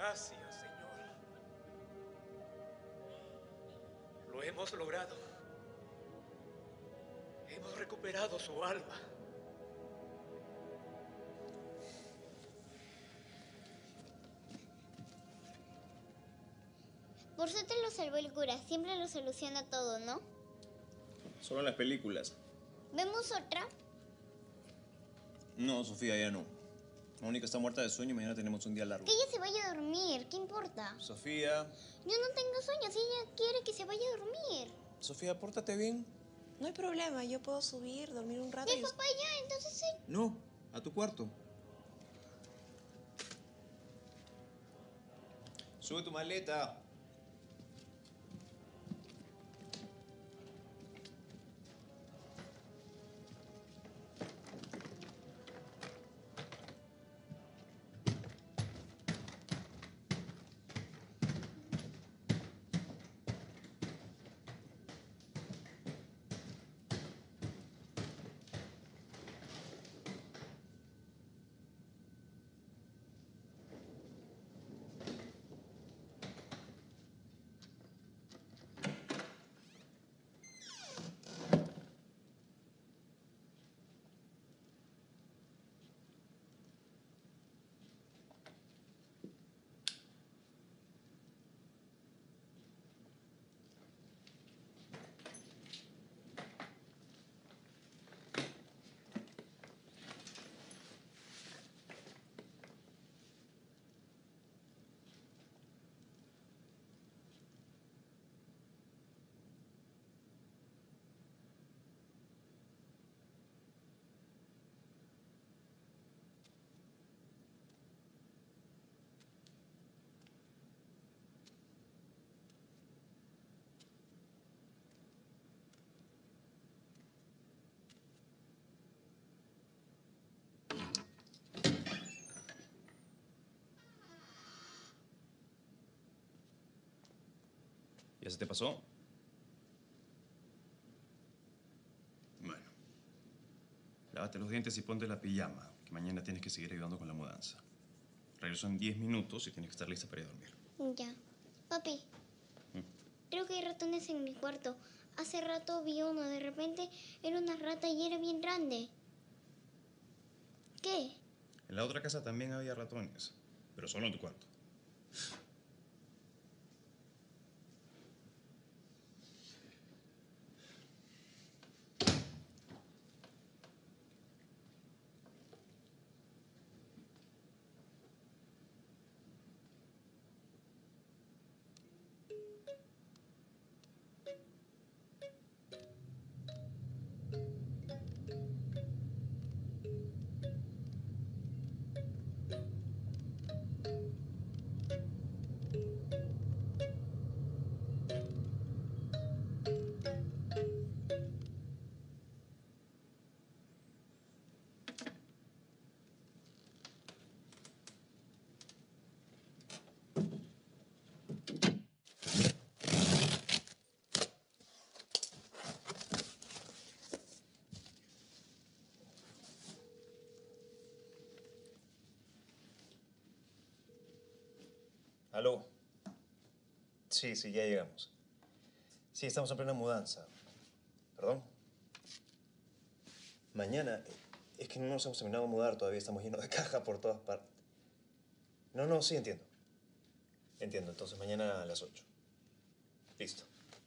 Gracias, Señor. Lo hemos logrado. Hemos recuperado su alma. Por suerte lo salvó el cura. Siempre lo soluciona todo, ¿no? Solo en las películas. ¿Vemos otra? No, Sofía, ya no. Mónica está muerta de sueño y mañana tenemos un día largo. Que ella se vaya a dormir. ¿Qué importa? Sofía. Yo no tengo sueños. Ella quiere que se vaya a dormir. Sofía, pórtate bien. No hay problema. Yo puedo subir, dormir un rato Mi papá ya, entonces sí. No, a tu cuarto. Sube tu maleta. ¿Ya se te pasó? Bueno. Lávate los dientes y ponte la pijama, que mañana tienes que seguir ayudando con la mudanza. Regreso en 10 minutos y tienes que estar lista para ir a dormir. Ya. Papi, creo que hay ratones en mi cuarto. Hace rato vi uno. De repente era una rata y era bien grande. ¿Qué? En la otra casa también había ratones, pero solo en tu cuarto. ¿Aló? Sí, ya llegamos. Sí, estamos en plena mudanza. ¿Perdón? Mañana. Es que no nos hemos terminado de mudar todavía. Estamos llenos de caja por todas partes. No, sí, entiendo. Entiendo. Entonces mañana a las 8. Listo.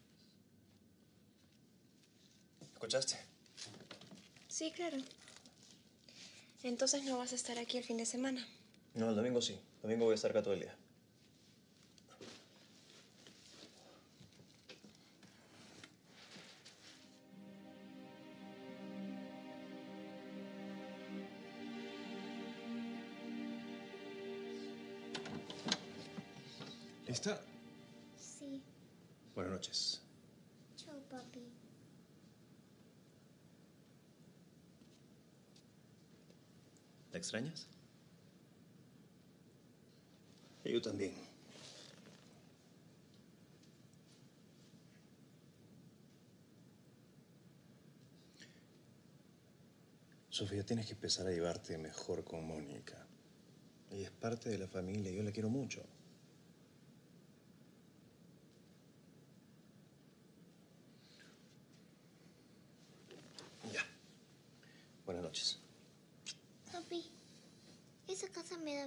¿Escuchaste? Sí, claro. Entonces no vas a estar aquí el fin de semana. No, el domingo sí. El domingo voy a estar acá todo el día. ¿Lista? Sí. Buenas noches. Chao, papi. ¿La extrañas? Yo también. Sofía, tienes que empezar a llevarte mejor con Mónica. Ella es parte de la familia y yo la quiero mucho.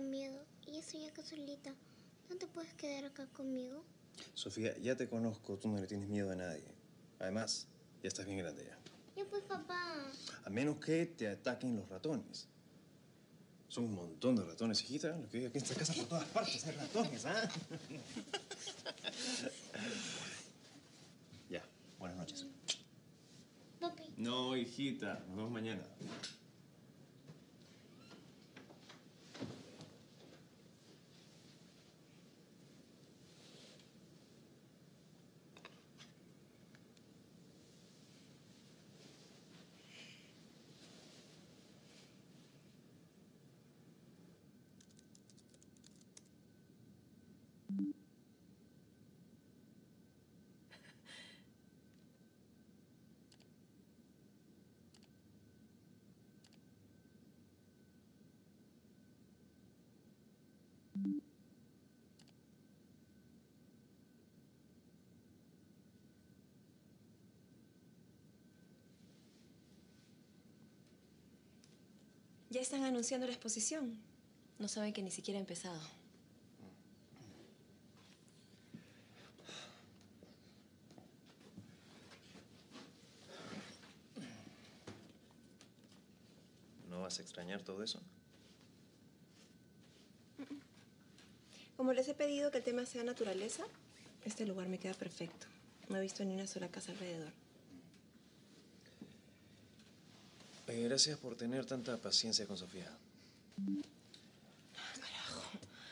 miedo y estoy acá solita. ¿No te puedes quedar acá conmigo? Sofía, ya te conozco, tú no le tienes miedo a nadie. Además, ya estás bien grande ya. Ya pues, papá. A menos que te ataquen los ratones. Son un montón de ratones, hijita. Lo que hay aquí en esta casa por todas partes hay ratones, ¿ah? Ya, buenas noches. Papi. No, hijita, nos vemos mañana. Ya están anunciando la exposición. No saben que ni siquiera ha empezado. ¿No vas a extrañar todo eso? Como les he pedido que el tema sea naturaleza, este lugar me queda perfecto. No he visto ni una sola casa alrededor. Gracias por tener tanta paciencia con Sofía. Carajo.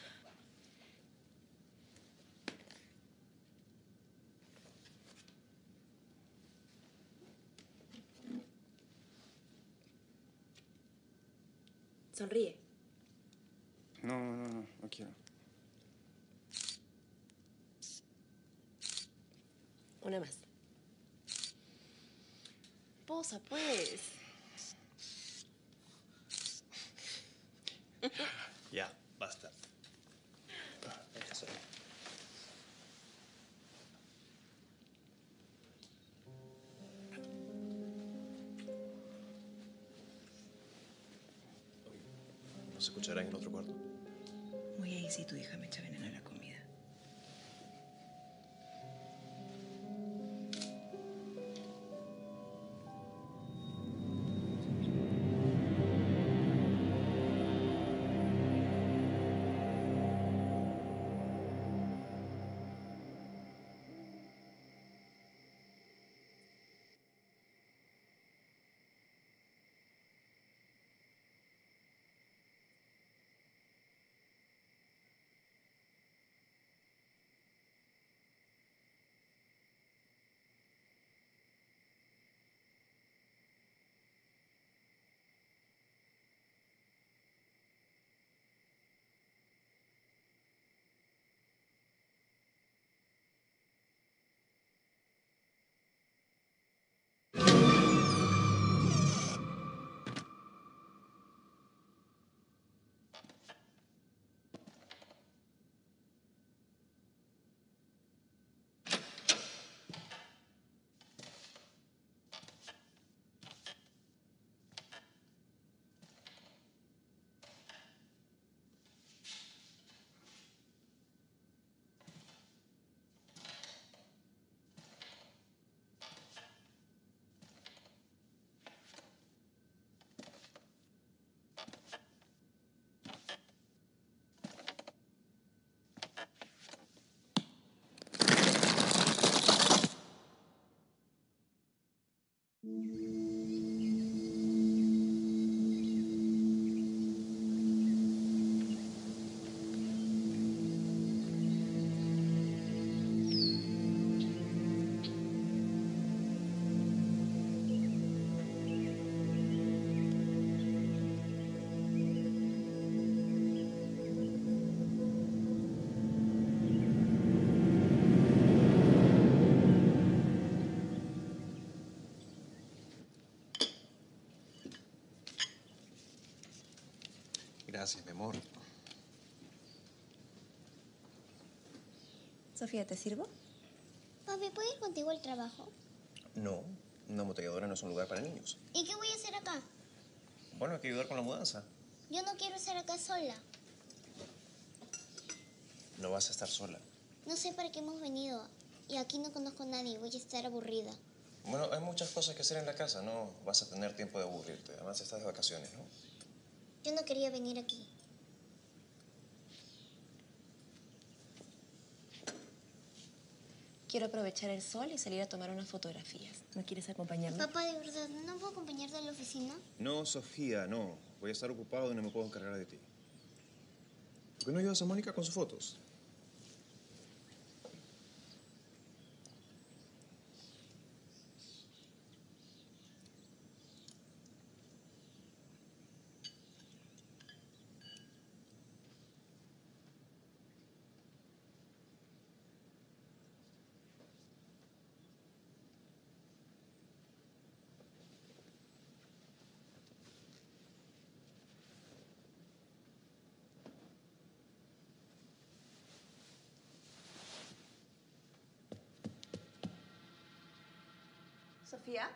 Sonríe. No quiero. Una más. Posa, pues. Ya, basta. Eso. ¿No se escuchará en el otro cuarto? Voy a ir si tu hija me echa veneno a la comida. Gracias, mi amor. Sofía, ¿te sirvo? Papi, ¿puedo ir contigo al trabajo? No, una embotelladora no es un lugar para niños. ¿Y qué voy a hacer acá? Bueno, hay que ayudar con la mudanza. Yo no quiero estar acá sola. No vas a estar sola. No sé para qué hemos venido. Y aquí no conozco a nadie. Voy a estar aburrida. Bueno, hay muchas cosas que hacer en la casa. No vas a tener tiempo de aburrirte. Además, estás de vacaciones, ¿no? Yo no quería venir aquí. Quiero aprovechar el sol y salir a tomar unas fotografías. ¿No quieres acompañarme? Papá, de verdad, ¿no puedo acompañarte a la oficina? No, Sofía, no. Voy a estar ocupado y no me puedo encargar de ti. ¿Por qué no ayudas a Mónica con sus fotos? ¿Sofía?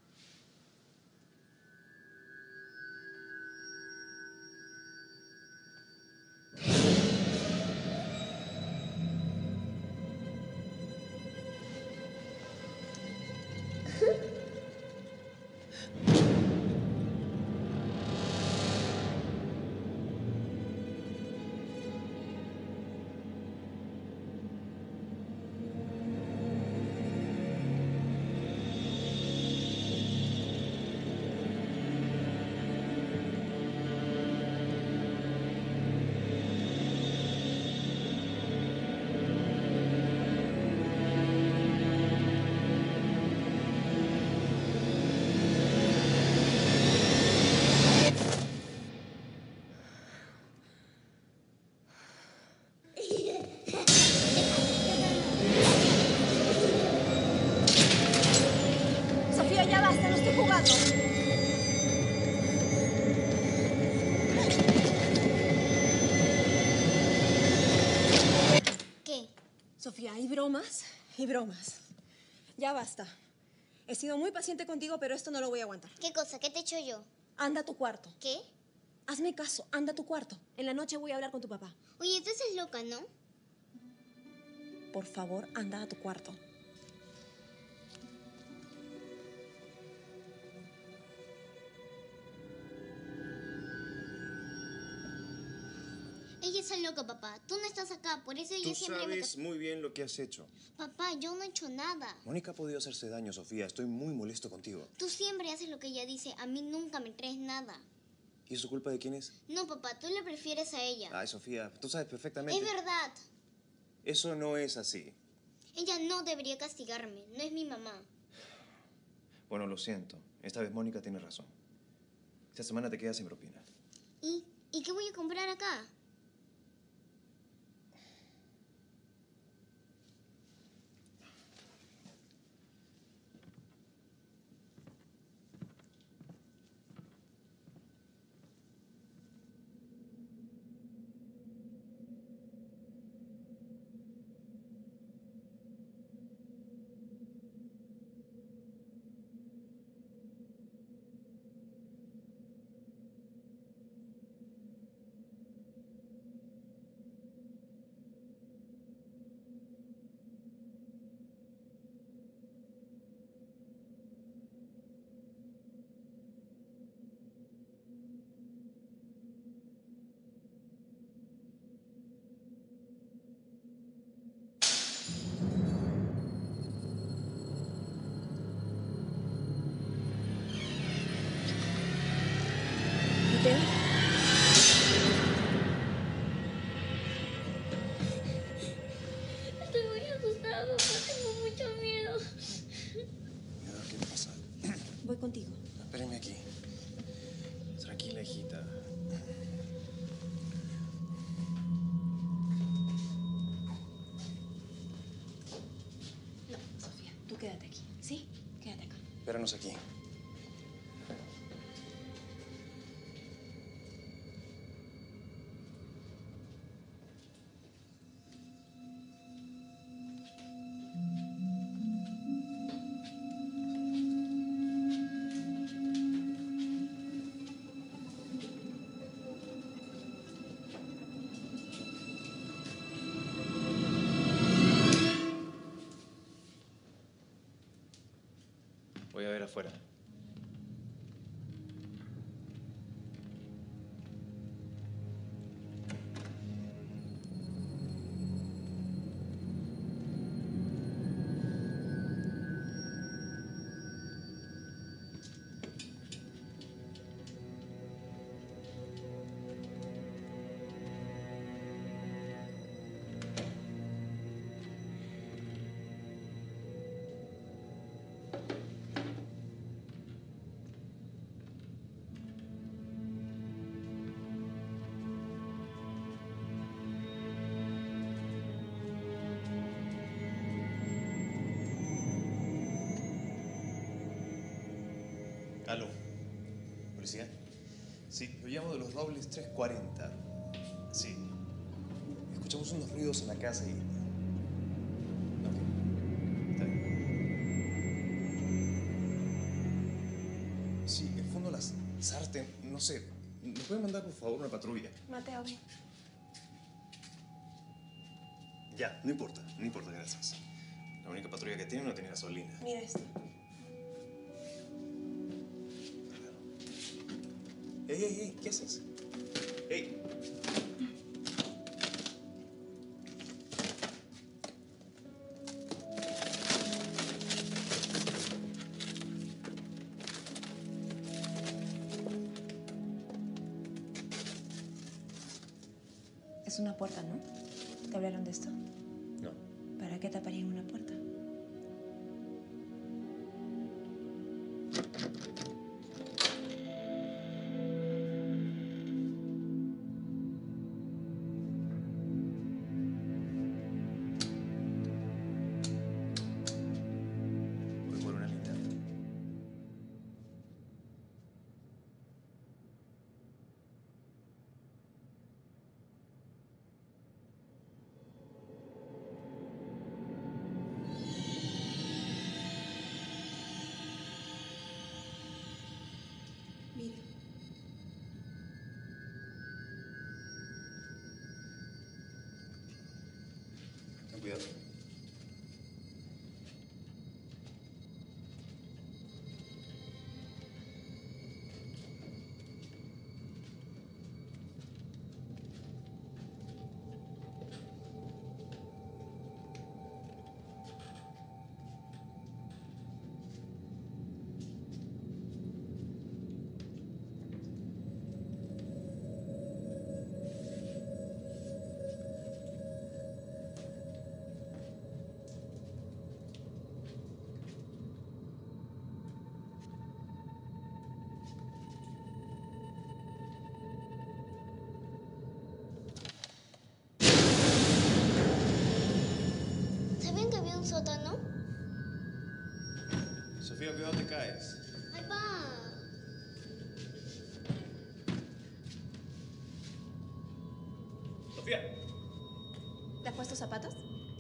Sofía, ya basta, no estoy jugando. ¿Qué? Sofía, hay bromas y bromas. Ya basta. He sido muy paciente contigo, pero esto no lo voy a aguantar. ¿Qué cosa? ¿Qué te he hecho yo? Anda a tu cuarto. ¿Qué? Hazme caso, anda a tu cuarto. En la noche voy a hablar con tu papá. Oye, tú estás loca, ¿no? Por favor, anda a tu cuarto. Ella está loca, papá. Tú no estás acá, por eso ella Tú siempre me... sabes muy bien lo que has hecho. Papá, yo no he hecho nada. Mónica ha podido hacerse daño, Sofía. Estoy muy molesto contigo. Tú siempre haces lo que ella dice. A mí nunca me traes nada. ¿Y eso culpa de quién es? No, papá, tú le prefieres a ella. Ay, Sofía, tú sabes perfectamente. Es verdad. Eso no es así. Ella no debería castigarme. No es mi mamá. Bueno, lo siento. Esta vez Mónica tiene razón. Esta semana te quedas sin propina. ¿Y qué voy a comprar acá? ¿Te? Estoy muy asustada, papá. Tengo mucho miedo. Mira, ¿qué pasa? Voy contigo. Espérenme aquí. Tranquila, hijita. No, Sofía, tú quédate aquí. ¿Sí? Quédate acá. Espéranos aquí. afuera. Aló, policía. Sí, lo llamo de los Robles 340. Sí. Escuchamos unos ruidos en la casa y... Ok, está bien. Sí, el fondo las Sarten, no sé. ¿Me pueden mandar por favor una patrulla? Mateo, ven. Ya, no importa, gracias. La única patrulla que tiene no tiene gasolina. Mira esto. ¡Ey! ¿Qué haces? ¡Ey! Es una puerta, ¿no? ¿Te hablaron de esto? No. ¿Para qué taparían una puerta? Voy por una linterna. Mira. Ten cuidado. ¿Sabían que había un sótano? Sofía, cuidado, te caes. ¡Ahí va! ¡Sofía! ¿Te has puesto zapatos?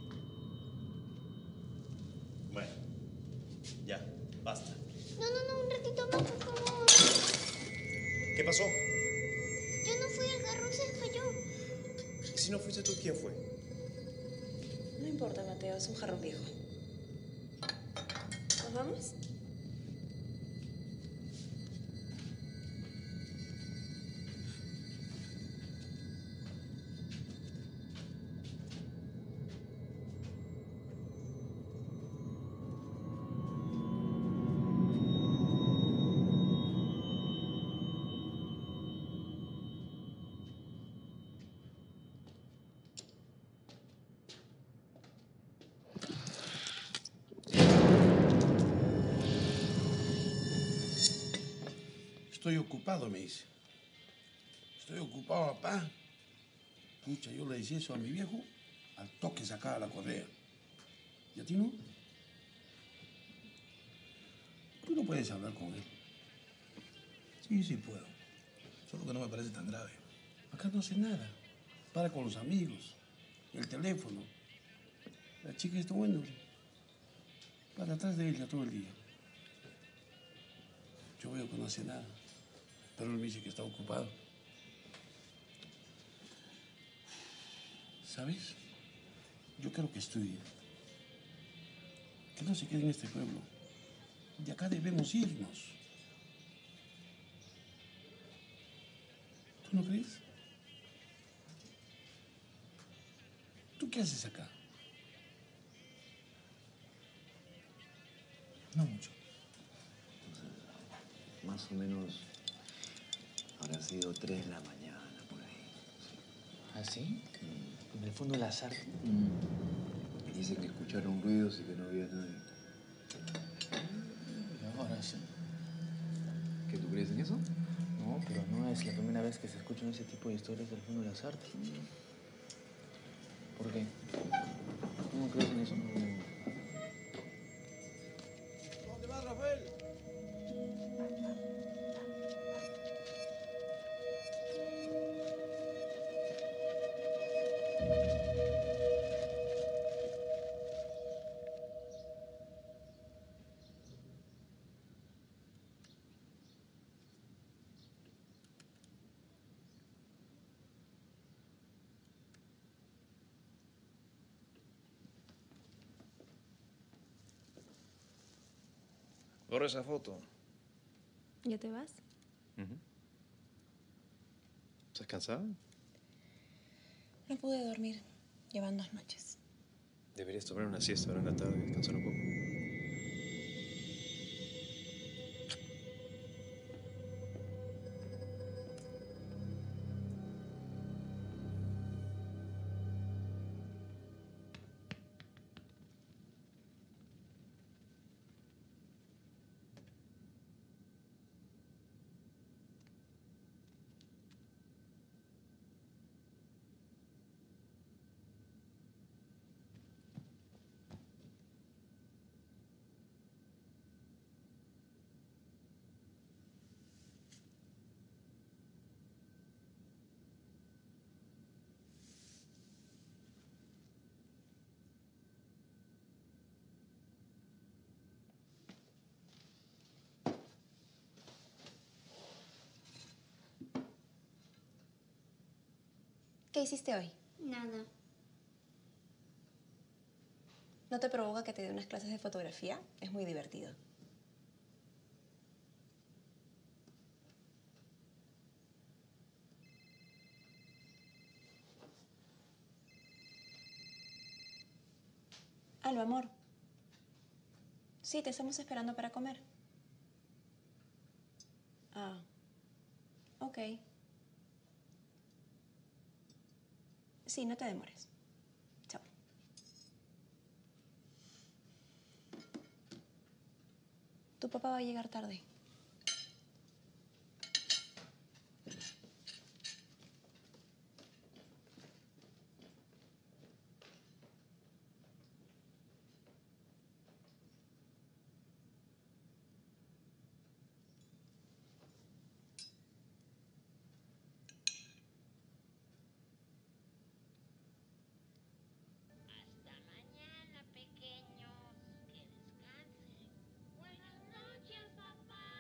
Bueno, ya, basta. No, un ratito más, por favor. ¿Qué pasó? Yo no fui, el carro se falló. ¿Y si no fuiste tú, quién fue? No importa, Mateo, es un jarrón viejo. ¿Nos vamos? Estoy ocupado, me dice. Estoy ocupado, papá. Pucha, yo le decía eso a mi viejo, al toque sacaba la correa. ¿Y a ti no? Tú no puedes hablar con él. Sí puedo. Solo que no me parece tan grave. Acá no hace nada. Para con los amigos, el teléfono. La chica está bueno. Para atrás de ella todo el día. Yo veo que no hace nada. Pero él me dice que está ocupado. ¿Sabes? Yo creo que estudie. Que no se quede en este pueblo. De acá debemos irnos. ¿Tú no crees? ¿Tú qué haces acá? No mucho. Más o menos habrá sido 3 de la mañana, por ahí. ¿Ah, sí? En el fondo del azar. Dicen que escucharon ruidos y que no había nadie. Ahora sí. ¿Qué, tú crees en eso? No, pero no es la primera vez que se escuchan ese tipo de historias del fondo del azar. ¿Por qué? ¿No crees en eso? ¿Dónde vas, Rafael? Borra esa foto. ¿Ya te vas? ¿Estás cansada? No pude dormir. Llevan 2 noches. Deberías tomar una siesta ahora en la tarde y descansar un poco. ¿Qué hiciste hoy? Nada. ¿No te provoca que te dé unas clases de fotografía? Es muy divertido. Alba, amor. Sí, te estamos esperando para comer. Ah, ok. Sí, no te demores. Chao. Tu papá va a llegar tarde. Hasta mañana, pequeños. Que descansen. Buenas noches, papá.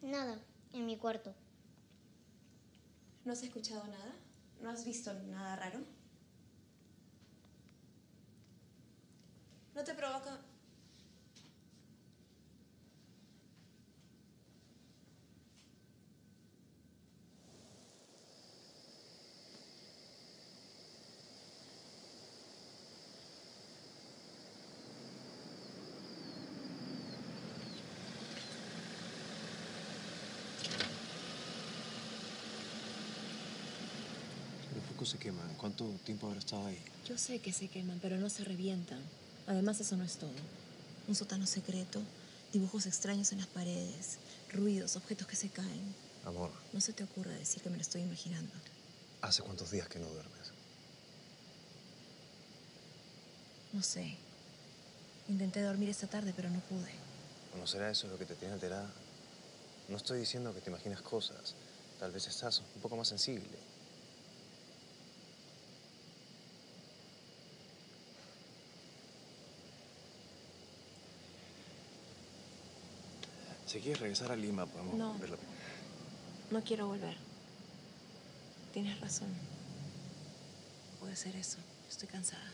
Nada, en mi cuarto. ¿No has escuchado nada? ¿No has visto nada raro? ¿No te provoca...? Los focos se queman. ¿Cuánto tiempo habrá estado ahí? Yo sé que se queman, pero no se revientan. Además, eso no es todo. Un sótano secreto, dibujos extraños en las paredes, ruidos, objetos que se caen. Amor, No se te ocurra decir que me lo estoy imaginando. ¿hace cuántos días que no duermes? No sé. Intenté dormir esta tarde, pero no pude. ¿O no será eso lo que te tiene alterada? No estoy diciendo que te imaginas cosas. Tal vez estás un poco más sensible. Si quieres regresar a Lima, podemos No. verlo. No quiero volver. Tienes razón. Puede ser eso. Estoy cansada.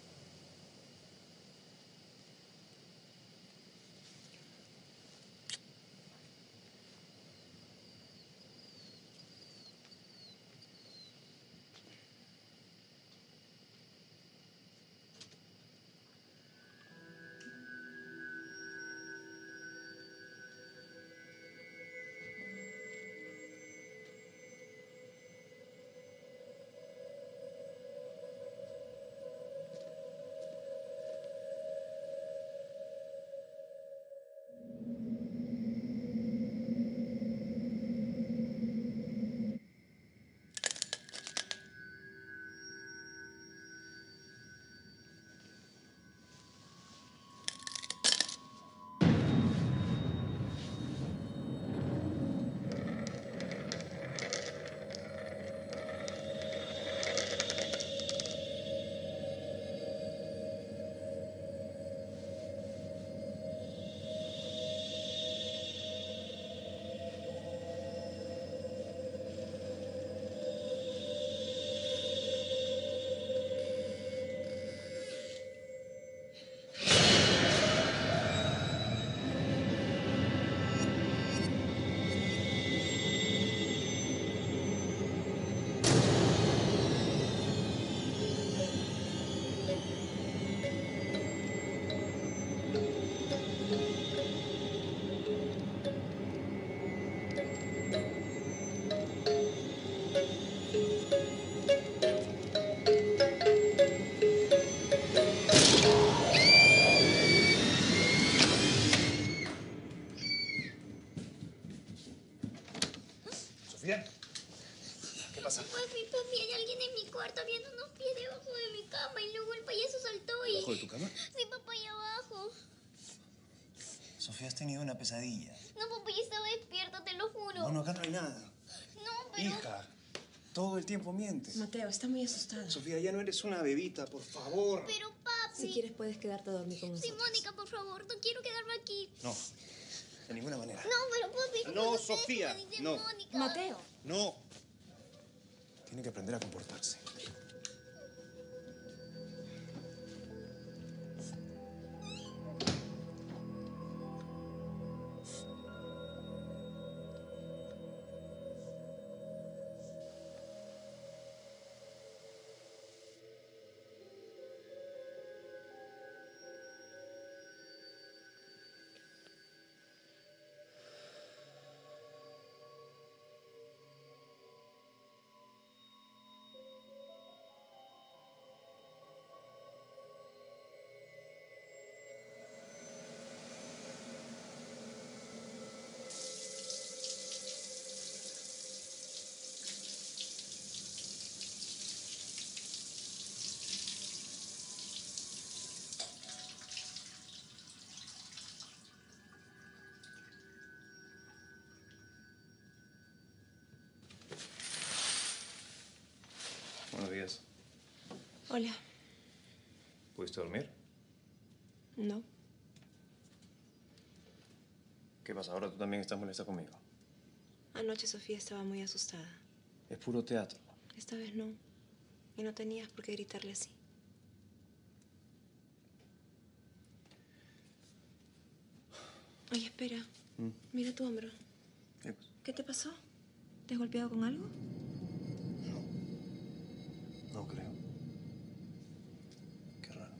¿Sofía? ¿Qué pasa? Papi, hay alguien en mi cuarto viendo unos pies debajo de mi cama y luego el payaso saltó y... ¿Debajo de tu cama? Sí, papá, ahí abajo. Sofía, has tenido una pesadilla. No, papá, yo estaba despierta, te lo juro. Bueno, acá no hay nada. No, pero... Hija, todo el tiempo mientes. Mateo, está muy asustada. Sofía, ya no eres una bebita, por favor. Pero, papi... Si quieres, puedes quedarte a dormir con Sí, nosotros. Mónica, por favor, no quiero quedarme aquí. No, de ninguna manera. No, pero papi... No, ustedes Sofía, me dicen no. Mónica. Mateo. No. Tiene que aprender a comportarse. Buenos días. Hola. ¿Pudiste dormir? No. ¿Qué pasa? ¿Ahora tú también estás molesta conmigo? Anoche Sofía estaba muy asustada. Es puro teatro. Esta vez no. Y no tenías por qué gritarle así. Oye, espera. Mira tu hombro. ¿Qué cosa? ¿Qué te pasó? ¿Te has golpeado con algo? No creo. Qué raro.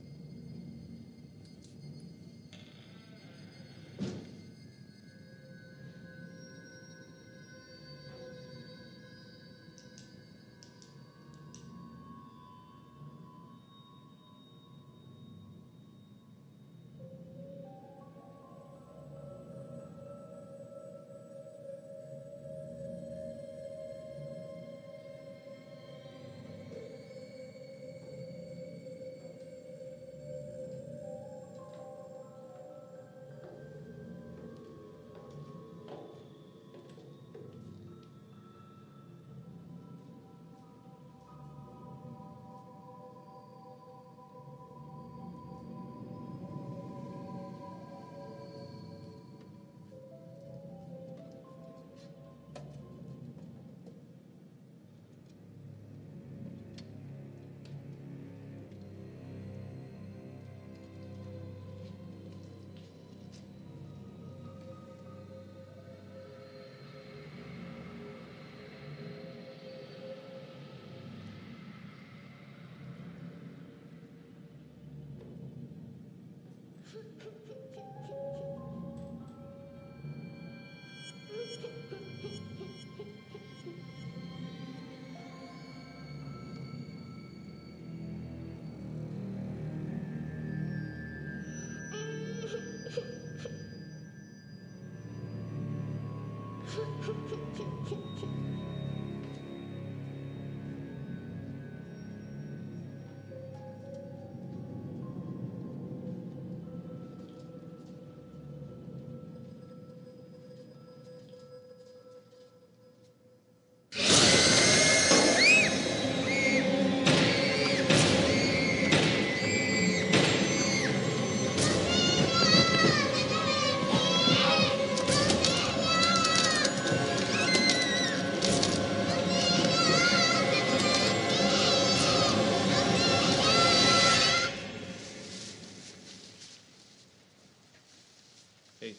Hey.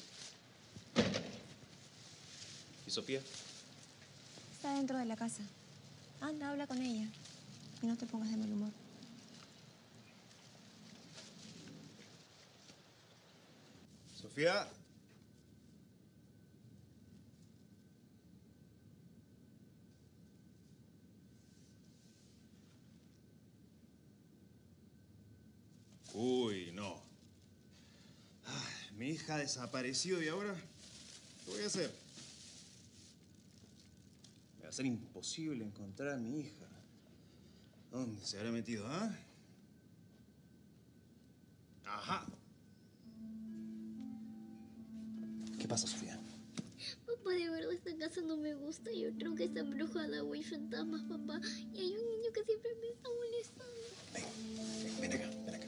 ¿Y Sofía? Está dentro de la casa. Anda, habla con ella. Y no te pongas de mal humor. Sofía. Uy, no. Ay, mi hija ha desaparecido y ahora, ¿qué voy a hacer? Me va a ser imposible encontrar a mi hija. ¿Dónde se habrá metido, ah? Ajá. ¿Qué pasa, Sofía? Papá, de verdad esta casa no me gusta. Yo creo que está embrujada o hay fantasmas, papá. Y hay un niño que siempre me está molestando. Ven acá, ven acá.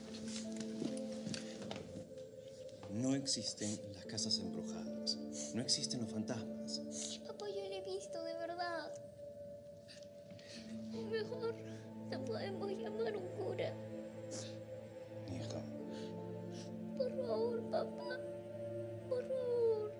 No existen las casas embrujadas. No existen los fantasmas. Papá, yo lo he visto, de verdad. O mejor, no podemos llamar a un cura. Mi hija. Por favor, papá. Por favor.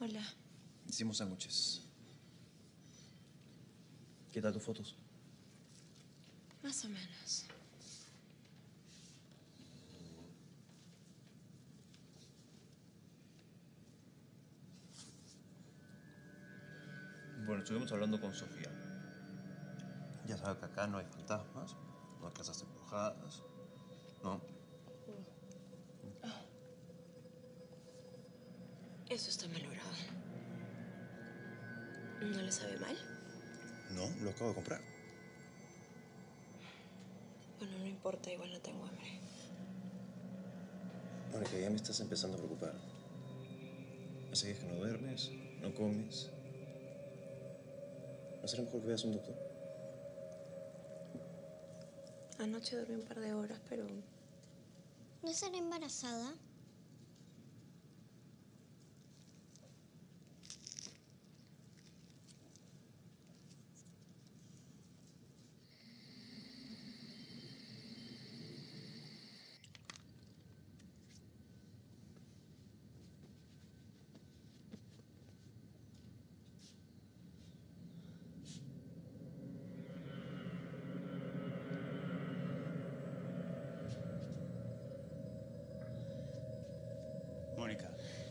Hola. Hicimos sándwiches. ¿Qué tal tus fotos? Más o menos. Bueno, estuvimos hablando con Sofía. Ya sabe que acá no hay fantasmas, no hay casas embrujadas, ¿no? Eso está malogrado. ¿No le sabe mal? No, lo acabo de comprar. Bueno, no importa, igual no tengo hambre. Mónica, ya me estás empezando a preocupar. Hace días que no duermes, no comes. ¿No será mejor que veas a un doctor? Anoche dormí un par de horas, pero... ¿No estaré embarazada? Mónica.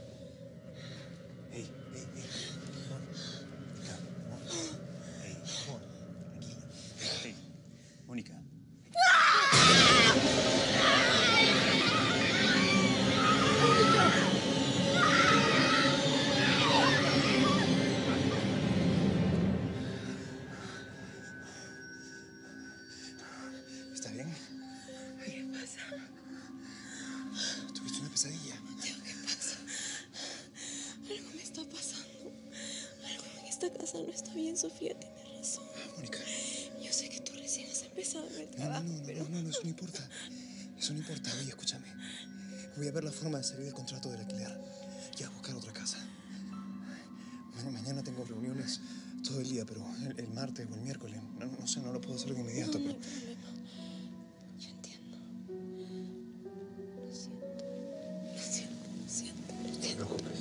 Hey, hey, hey. Mónica, Mónica. Hey, amor, tranquila. Hey, Mónica. ¿Estás bien? ¿Qué pasa? ¿Tuviste una pesadilla? Mateo, ¿qué pasa? Algo me está pasando. Algo en esta casa no está bien, Sofía tiene razón. Mónica. Yo sé que tú recién has empezado en el No, trabajo, no, no, pero... no, no, eso no importa. Eso no importa. Oye, escúchame. Voy a ver la forma de salir del contrato del alquiler y a buscar otra casa. Mañana tengo reuniones todo el día, pero el martes o el miércoles, no sé, no lo puedo hacer de inmediato, No, no pero... hay problema. Yo entiendo. Lo siento. Lo siento, lo siento. No te preocupes.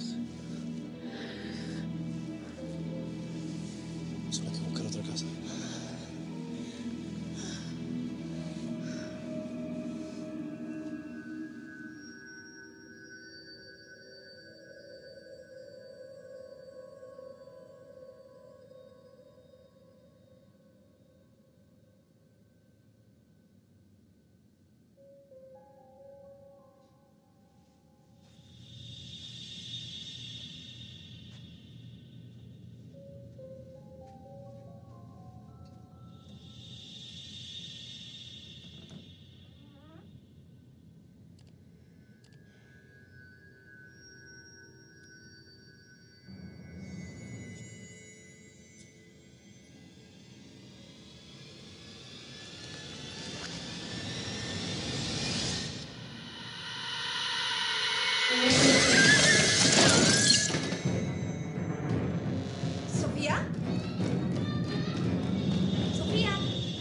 Solo hay que buscar otra casa. ¿Sofía? ¿Sofía?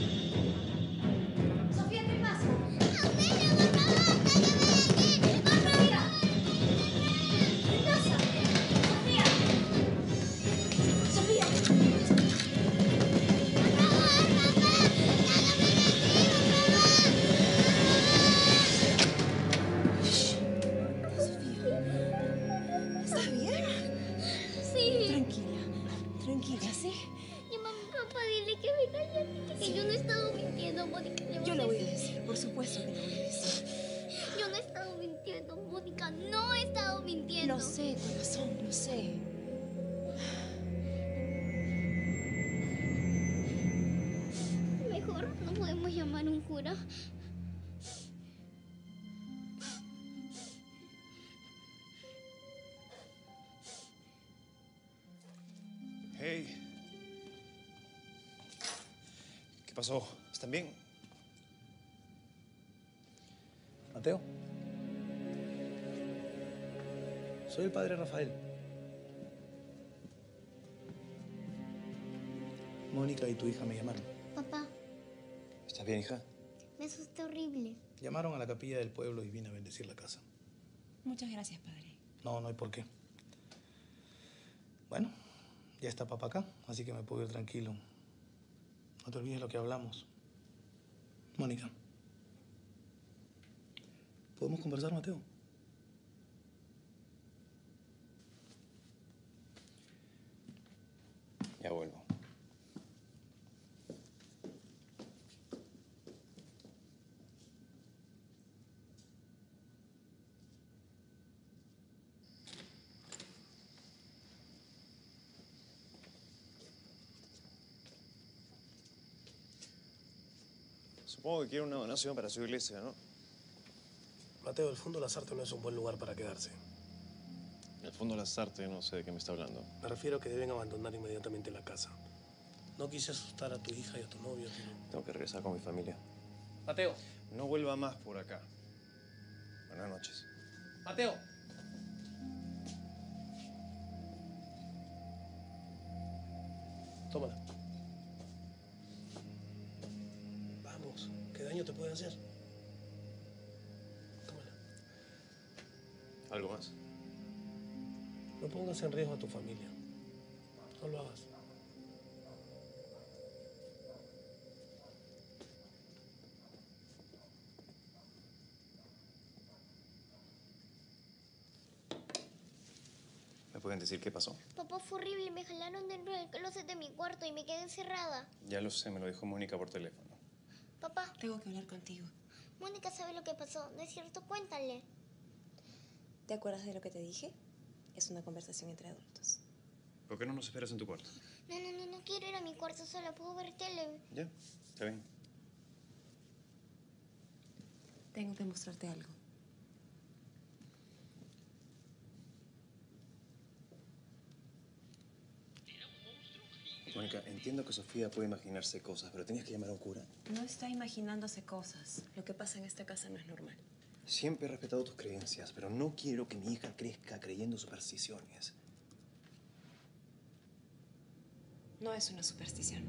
¿Sofía, qué pasa? ¡Auxilio, por favor! ¡Sáquenme de aquí! ¡Por favor! ¿Qué pasa? ¿Sofía? ¿Sofía? ¡Por favor, papá! ¡Sácame de aquí, por Sofía. ¿Estás bien? favor! Sí. Tranquila, tranquila, ¿sí? Llama a mi papá, dile que me calle, que yo no he estado mintiendo, Mónica. Yo lo voy a decir, por supuesto que lo voy a decir. Yo no he estado mintiendo, Mónica. No he estado mintiendo. Lo sé, corazón, lo sé. Mejor no podemos llamar a un cura. Hey. ¿Qué pasó? ¿Están bien? Mateo. Soy el padre Rafael. Mónica y tu hija me llamaron. Papá, ¿Estás bien, hija? me asusté horrible. Llamaron a la capilla del pueblo y vine a bendecir la casa. Muchas gracias, padre. No, no hay por qué. Bueno, ya está papá acá, así que me puedo ir tranquilo. No te olvides lo que hablamos. Mónica, ¿podemos conversar, Mateo? Ya vuelvo. Supongo que quiere una donación para su iglesia, ¿no? Mateo, el Fondo Lasarte no es un buen lugar para quedarse. El Fondo Lasarte, no sé de qué me está hablando. Me refiero a que deben abandonar inmediatamente la casa. No quise asustar a tu hija y a tu novio, pero... Tengo que regresar con mi familia. Mateo, No vuelva más por acá. Buenas noches. Mateo. Tómala. Vamos, ¿qué daño te puede hacer? Tómala. ¿Algo más? No pongas en riesgo a tu familia. No lo hagas. ¿Me pueden decir qué pasó? Papá, fue horrible. Me jalaron dentro del closet de mi cuarto y me quedé encerrada. Ya lo sé, me lo dijo Mónica por teléfono. Papá, Tengo que hablar contigo. Mónica sabe lo que pasó. ¿No es cierto? Cuéntale. ¿Te acuerdas de lo que te dije? Es una conversación entre adultos. ¿Por qué no nos esperas en tu cuarto? No quiero ir a mi cuarto sola. ¿Puedo ver tele? Ya, está bien. Tengo que mostrarte algo. Mónica, entiendo que Sofía puede imaginarse cosas, pero tenías que llamar a un cura. No está imaginándose cosas. Lo que pasa en esta casa no es normal. Siempre he respetado tus creencias, pero no quiero que mi hija crezca creyendo supersticiones. No es una superstición.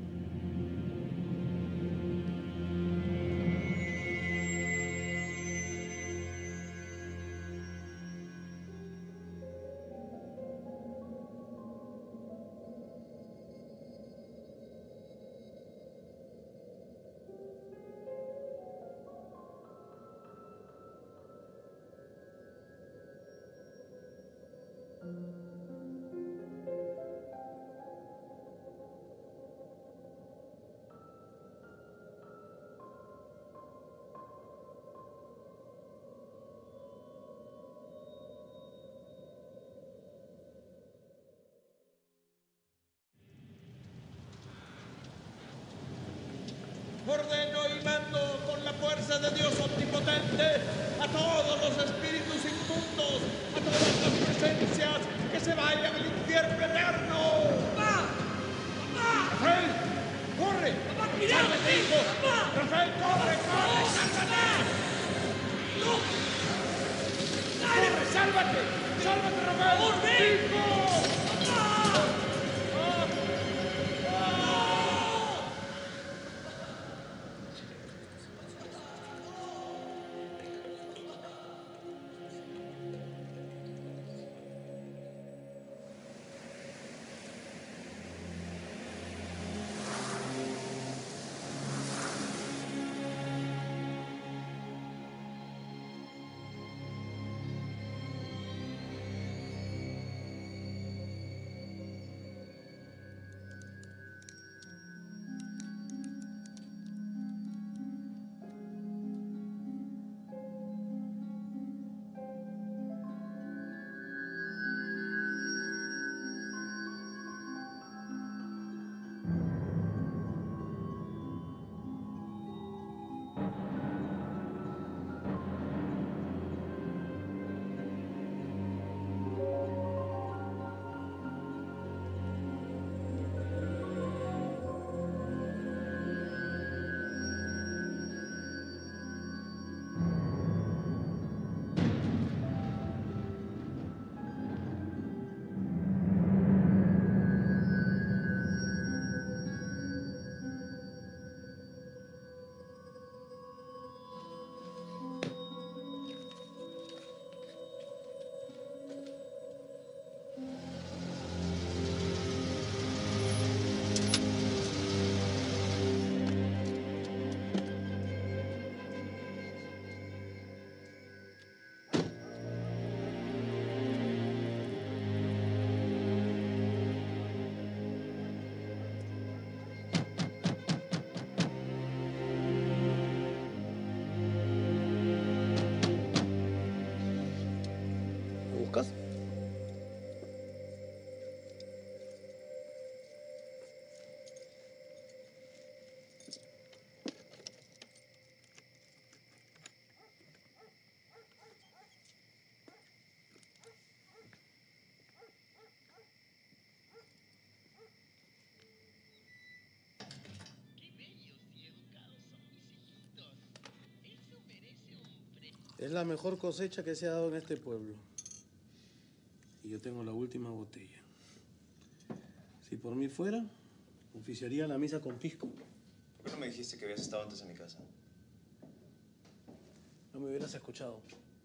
Ordeno y mando con la fuerza de Dios omnipotente a todos los espíritus inmundos, a todas las presencias que se vayan al infierno eterno. ¡Papá! ¡Papá! ¡Rafael! ¡Corre! ¡Papá, cuidado! ¡Sálvate, hijo! ¡Papá! ¡Rafael, corre! ¡Corre! ¡Sálvate! ¡No! ¡Corre! ¡Sálvate! ¡Sálvate, Rafael! ¡Por ven! ¡Hijo! Lucas? Es la mejor cosecha que se ha dado en este pueblo. Y yo tengo la última botella. Si por mí fuera, oficiaría la misa con pisco. ¿Por qué no me dijiste que habías estado antes en mi casa? No me hubieras escuchado.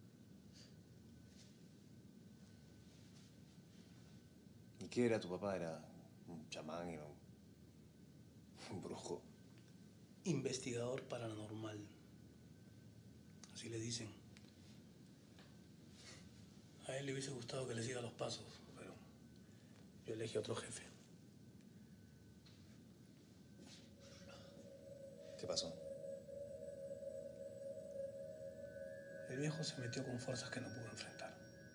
¿Y qué era tu papá? ¿Era un chamán? ¿Era un brujo? Investigador paranormal. Así le dicen. A él le hubiese gustado que le siga los pasos, pero yo elegí a otro jefe. ¿Qué pasó? El viejo se metió con fuerzas que no pudo enfrentar.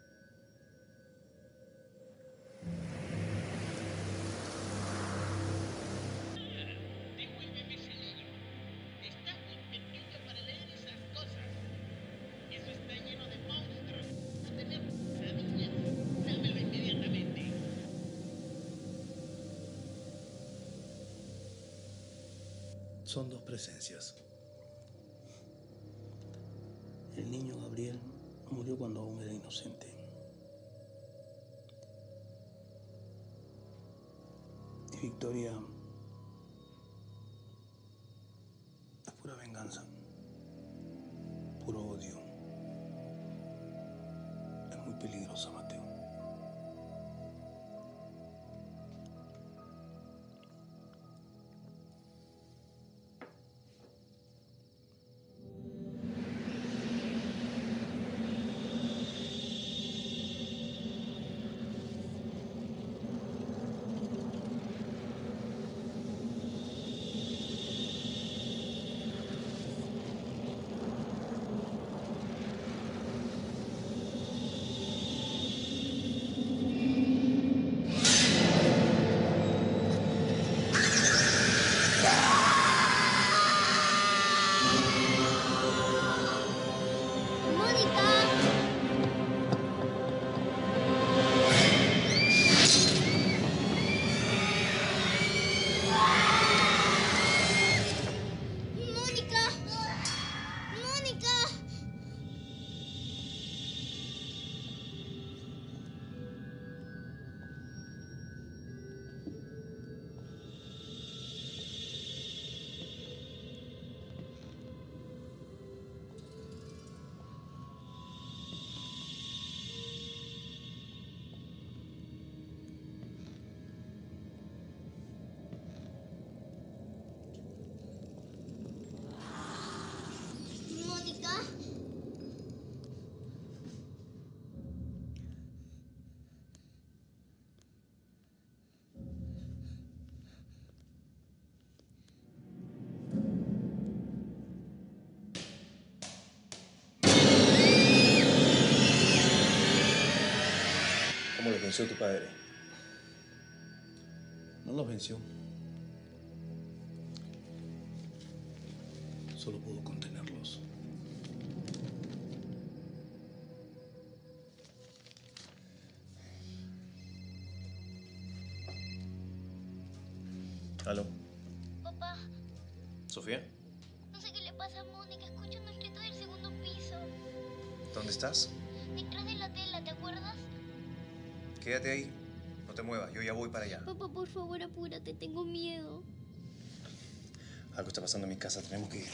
Devuélveme ese libro. Estás muy pequeño para leer esas cosas. Eso está lleno de monstruos. No tenemos pesadillas. Dámelo inmediatamente. Son dos presencias. El niño Gabriel murió cuando aún era inocente. Y Victoria es pura venganza, puro odio. Es muy peligrosa, Mateo. ¿Cómo lo venció tu padre? No los venció. Solo pudo contenerlos. ¿Aló? Papá, ¿Sofía? no sé qué le pasa a Mónica. Escucho unos gritos del segundo piso. ¿Dónde estás? Detrás de la tela, ¿te acuerdas? Quédate ahí. No te muevas. Yo ya voy para allá. Papá, por favor, apúrate. Tengo miedo. Algo está pasando en mi casa. Tenemos que ir.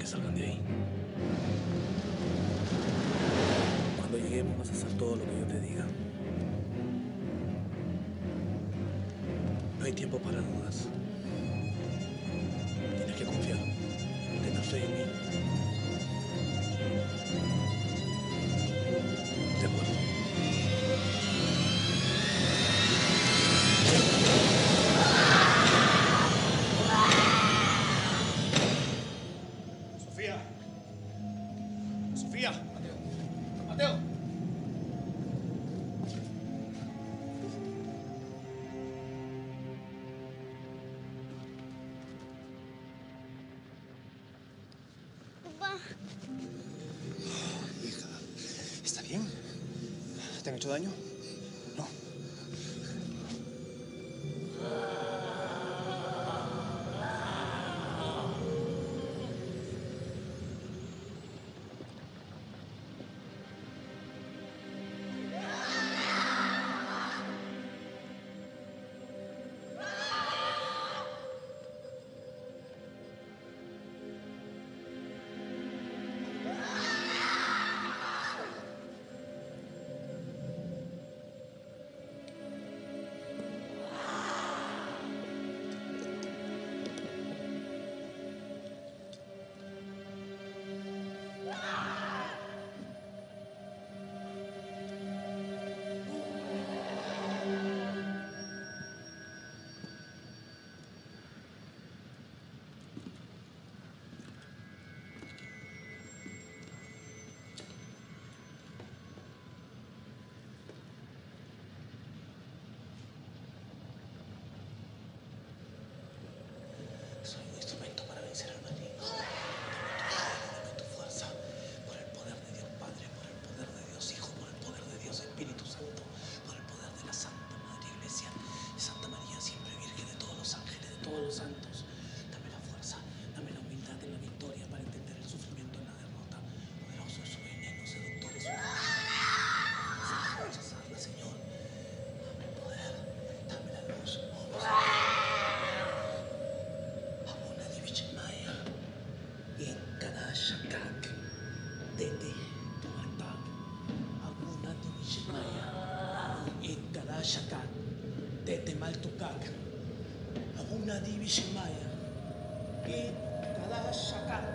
que salgan de ahí. Cuando lleguemos vas a hacer todo lo que yo te diga. No hay tiempo para dudas. Tienes que confiar, tener fe en mí. De acuerdo. Sofía. Sofía. Mateo. Mateo. Papá, Hija, ¿está bien? ¿Te han hecho daño? No. Soy un instrumento para vencer al maligno. Dame tu fuerza, por el poder de Dios Padre, por el poder de Dios Hijo, por el poder de Dios Espíritu Santo, por el poder de la Santa Madre Iglesia, de Santa María, siempre Virgen, de todos los ángeles, de todos los santos. Dame la fuerza, dame la humildad en la victoria para entender el sufrimiento en la derrota. Poderoso es su veneno, seductor es su rechazarla, Señor. Dame el poder, dame la luz. Abuna Divishmaya, Inkada Shakak, Tete Tumatak, Abuna Divishmaya, Inkada Shakak, Tete Maltukak, Abuna Divishmaya, Inkada Shakak.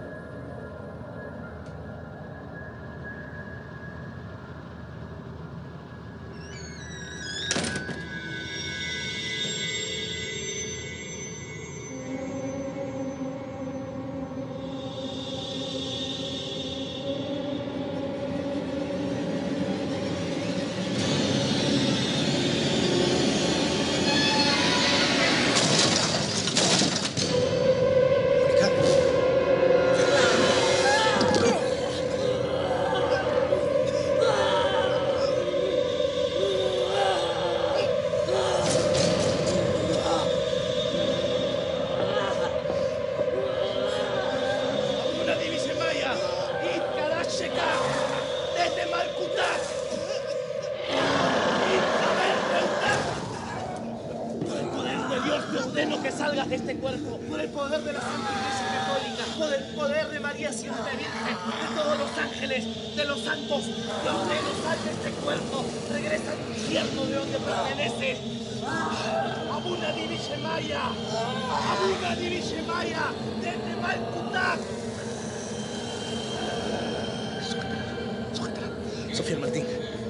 Abuna Divishmaya, Inkada Shakak, Tete Malkutak. Por el poder de Dios te ordeno que salgas de este cuerpo. Por el poder de la Santa Iglesia Católica. Por el poder de María siempre Virgen. De todos los ángeles, de los santos. Te ordeno, sal de este cuerpo. Regresa al infierno de donde perteneces. Abuna Divishmaya. Abuna Divishmaya. Tete Malkutak. Suéltala. Sofía Martín.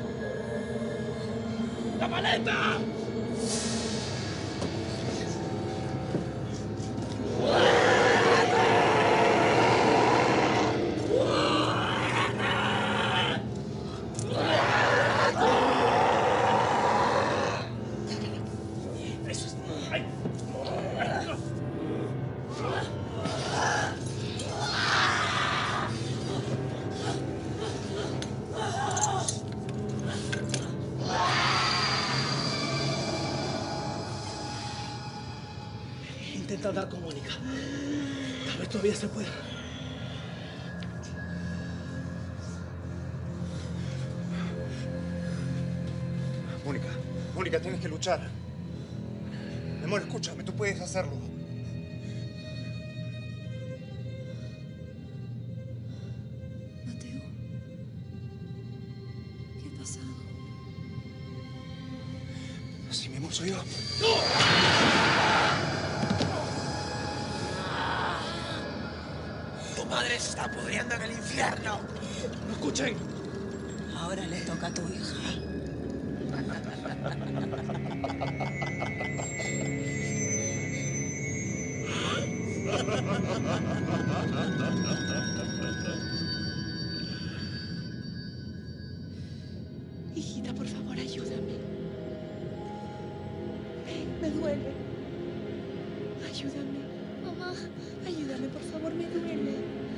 ¡La maleta! Eso es. ¡Ay! Intenta hablar con Mónica. Tal vez todavía se pueda. Mónica, Mónica, tienes que luchar. Mi amor, escúchame, tú puedes hacerlo. Lemon, soy yo. Tu madre se está pudriendo en el infierno. ¿No escuchen? Ahora le toca a tu hija. Hijita, por favor, ayúdame. Me duele. Ayúdame. Mamá. Ayúdame, por favor, me duele.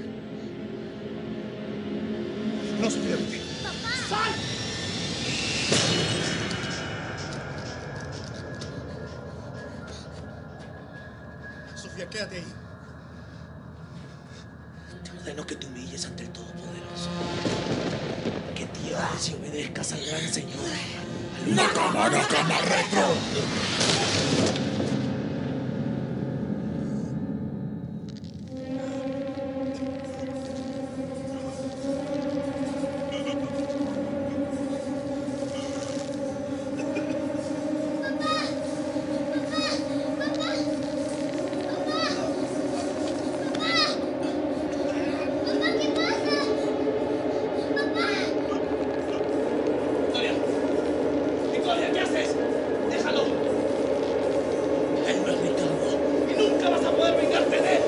No, Sofía. ¡Papá! ¡Sal! Sofía, quédate ahí. Te ordeno que te humilles ante el Todopoderoso. Que tiembles y obedezcas al gran Señor. ¡Nakama, Nakama, retro! ¡Victoria! ¿Qué haces? ¡Déjalo! Él no es Ricardo y nunca vas a poder vengarte de él.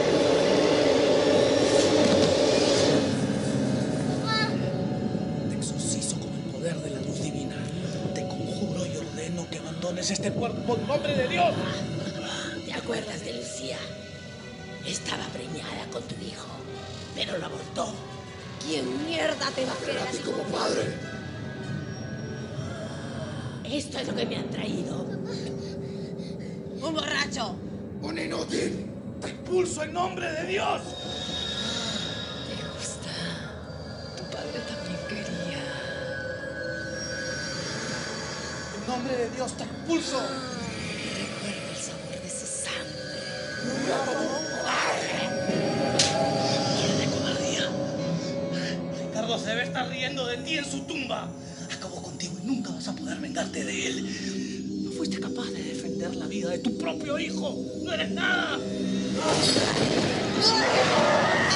Te exorcizo con el poder de la luz divina. Te conjuro y ordeno que abandones este cuerpo en nombre de Dios. ¿Te acuerdas de Lucía? Estaba preñada con tu hijo, pero lo abortó. ¿Quién mierda te va a querer así como padre? Esto es lo que me han traído. ¡Un borracho! ¡Un inútil! ¡Te expulso en nombre de Dios! Me gusta. Tu padre también quería. En nombre de Dios te expulso. Recuerda el sabor de su sangre. ¡Qué de cobardía! Ricardo se debe estar riendo de ti en su tumba. Acabó contigo y nunca vas a poder vengarte de él. No fuiste capaz de defender la vida de tu propio hijo. ¡No eres nada!